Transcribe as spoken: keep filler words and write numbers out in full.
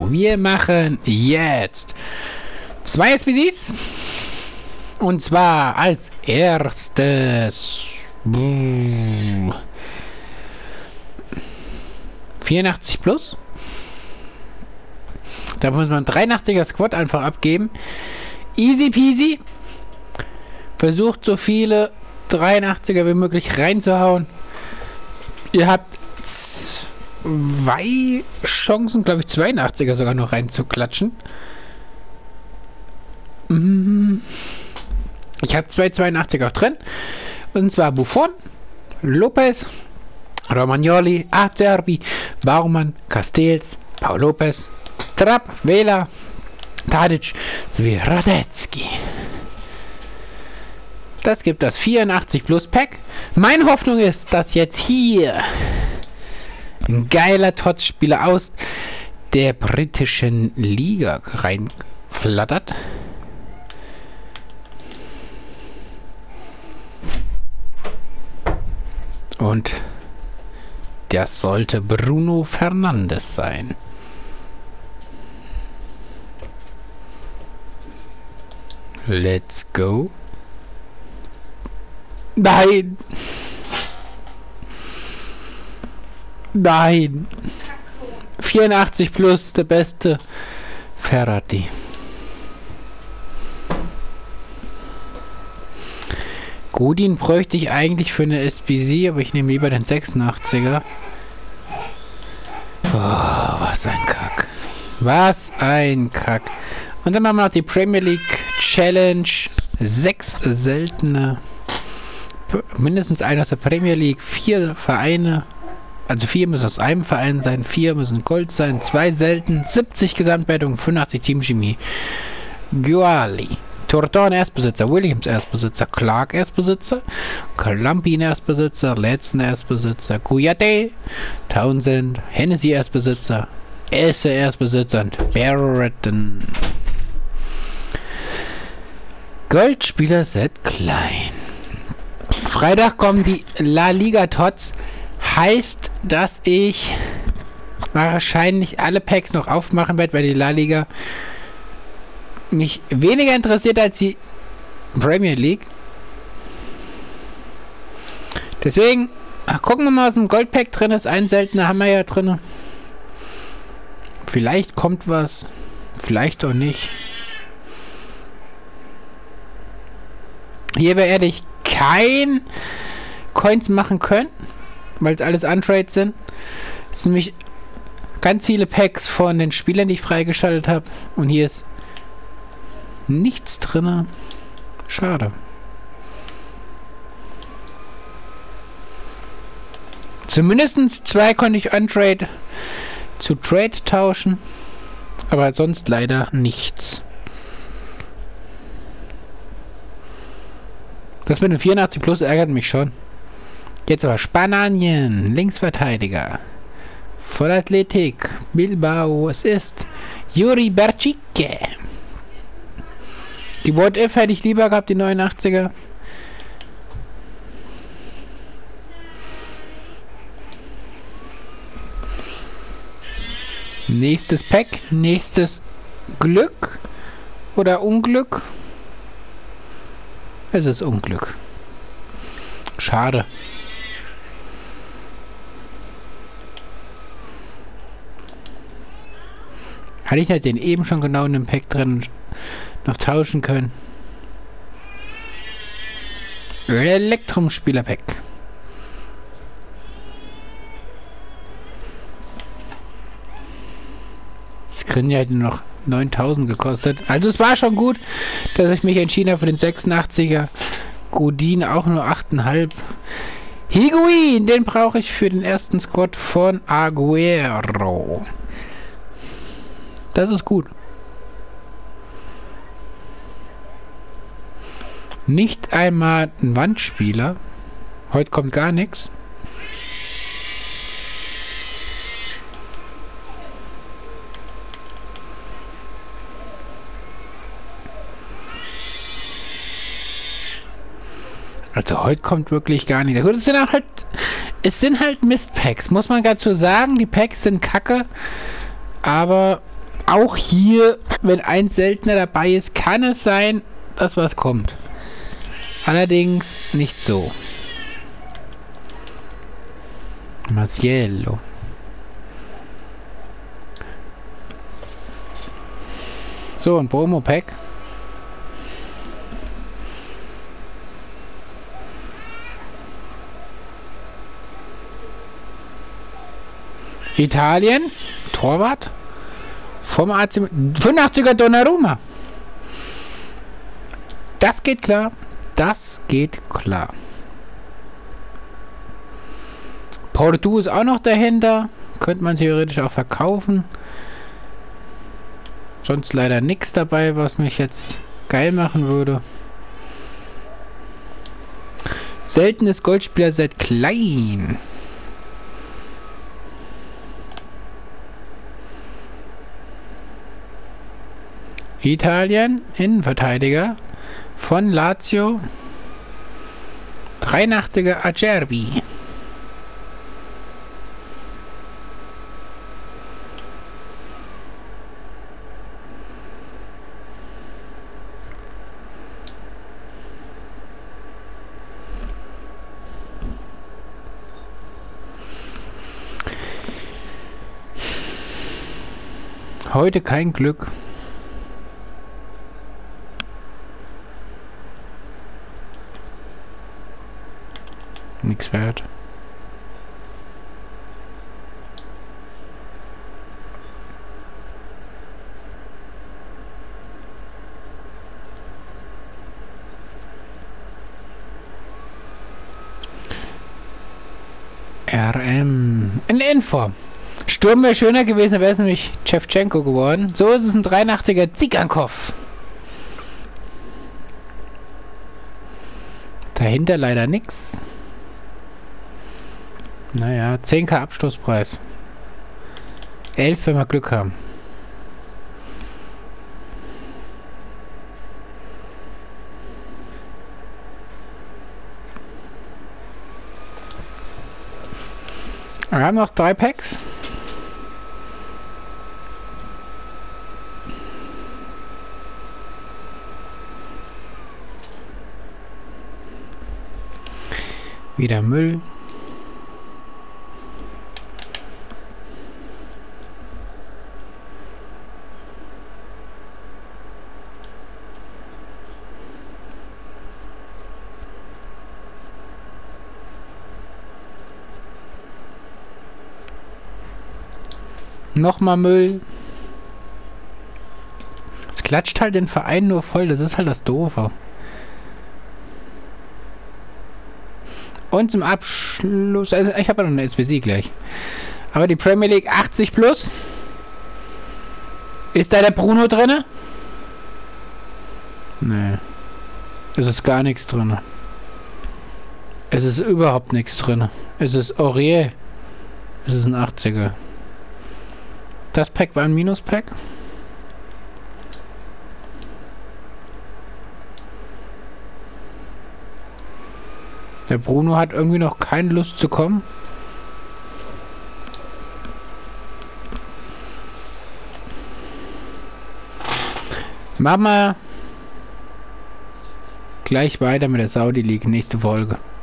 Wir machen jetzt zwei S B Cs. Und zwar als erstes vierundachtzig plus. Da muss man dreiundachtziger Squad einfach abgeben. Easy peasy. Versucht so viele dreiundachtziger wie möglich reinzuhauen. Ihr habt zwei Chancen, glaube ich, zweiundachtziger sogar noch reinzuklatschen. Ich habe zwei zweiundachtziger auch drin. Und zwar Buffon, Lopez, Romagnoli, Acerbi, Baumann, Castells, Paul Lopez, Trapp, Vela, Tadic sowie Radetzky. Das gibt das vierundachtzig plus Pack. Meine Hoffnung ist, dass jetzt hier ein geiler Tots-Spieler aus der britischen Liga reinflattert. Und das sollte Bruno Fernandes sein. Let's go. Nein. Nein. vierundachtzig plus, der beste Ferrati. Godin bräuchte ich eigentlich für eine S B C, aber ich nehme lieber den sechsundachtziger. Oh, was ein Kack. Was ein Kack. Und dann machen wir noch die Premier League Challenge. Sechs seltene. Mindestens einer aus der Premier League. Vier Vereine. Also vier müssen aus einem Verein sein. Vier müssen Gold sein. Zwei selten. siebzig Gesamtwertung. fünfundachtzig Teamchemie. Guali. Torton Erstbesitzer, Williams Erstbesitzer, Clark Erstbesitzer, Clumpin Erstbesitzer, Letzen Erstbesitzer, Kouyaté, Townsend, Hennessy Erstbesitzer, Esse Erstbesitzer und Barretton. Goldspieler Set Klein. Freitag kommen die La Liga Tots. Heißt, dass ich wahrscheinlich alle Packs noch aufmachen werde, weil die La Liga mich weniger interessiert als die Premier League. Deswegen ach, gucken wir mal, was im Goldpack drin ist. Ein seltener haben wir ja drin. Vielleicht kommt was, vielleicht auch nicht. Hier werde ich kein Coins machen können, weil es alles Untrades sind. Es sind nämlich ganz viele Packs von den Spielern, die ich freigeschaltet habe. Und hier ist nichts drin. Schade. Zumindest zwei konnte ich Untrade zu Trade tauschen. Aber sonst leider nichts. Das mit dem vierundachtzig plus ärgert mich schon. Jetzt aber Spanien. Linksverteidiger. Vollathletik. Bilbao. Es ist Yuri Berchike. Die What If hätte ich lieber gehabt, die neunundachtziger. Nächstes Pack, nächstes Glück oder Unglück. Es ist Unglück. Schade. Hatte ich halt den eben schon genau in dem Pack drin noch tauschen können. Elektrum-Spieler-Pack. Das können ja nur noch neuntausend gekostet. Also es war schon gut, dass ich mich entschieden habe für den sechsundachtziger. Godin auch nur acht Komma fünf. Higuain, den brauche ich für den ersten Squad von Aguero. Das ist gut. Nicht einmal ein Wandspieler. Heute kommt gar nichts. Also heute kommt wirklich gar nichts. Gut, es sind auch halt, es sind halt Mistpacks, muss man dazu sagen. Die Packs sind kacke, aber Auch hier, wenn ein seltener dabei ist, kann es sein, dass was kommt. Allerdings nicht so. Masiello. So, ein Promo-Pack. Italien, Torwart. Vom A C fünfundachtziger Donnarumma. Das geht klar. Das geht klar. Porto ist auch noch dahinter. Könnte man theoretisch auch verkaufen. Sonst leider nichts dabei, was mich jetzt geil machen würde. Seltenes Goldspieler seit klein. Italien, Innenverteidiger von Lazio. dreiundachtziger Acerbi. Heute kein Glück. Nichts wert. R M. In Info. Sturm wäre schöner gewesen, wäre es nämlich Shevchenko geworden. So ist es ein dreiundachtziger Zigankov. Dahinter leider nichts. Naja, zehn K Abstoßpreis. elf, wenn wir Glück haben. Wir haben noch drei Packs. Wieder Müll. Nochmal Müll. Es klatscht halt den Verein nur voll, das ist halt das Doofe. Und zum Abschluss, also ich habe ja noch eine S B C gleich. Aber die Premier League achtzig plus. Ist da der Bruno drin? Nee. Es ist gar nichts drin. Es ist überhaupt nichts drin. Es ist Aurier. Es ist ein achtziger. Das Pack war ein Minus-Pack. Der Bruno hat irgendwie noch keine Lust zu kommen. Machen wir gleich weiter mit der Saudi League. Nächste Folge.